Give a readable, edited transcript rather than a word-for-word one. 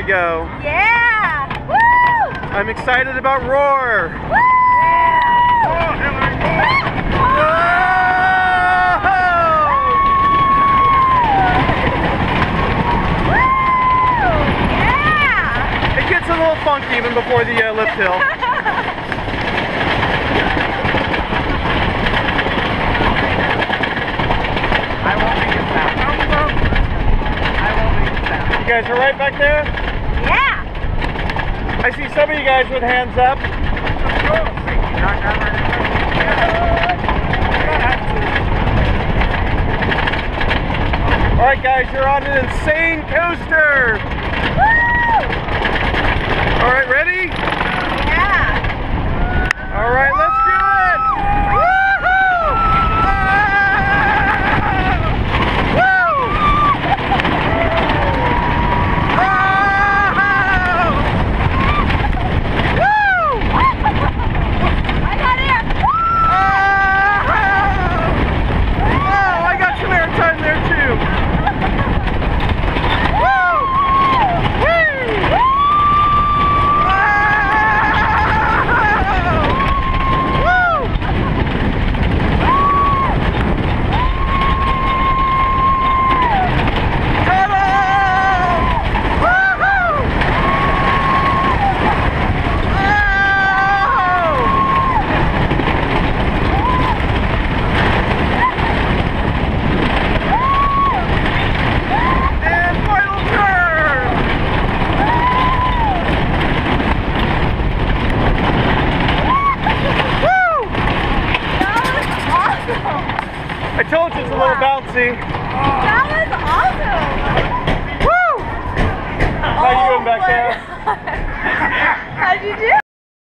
go. Yeah! Woo! I'm excited about Roar. Woo! It gets a little funky even before the lift hill. I won't make it sound. I won't make it sound. You guys are right back there? Yeah! I see some of you guys with hands up. Alright guys, you're on an insane coaster! Alright, ready? Yeah! Alright, let's do it! Woohoo! I got it! Oh, I got some airtime there too! I told you it's a little bouncy. That was awesome!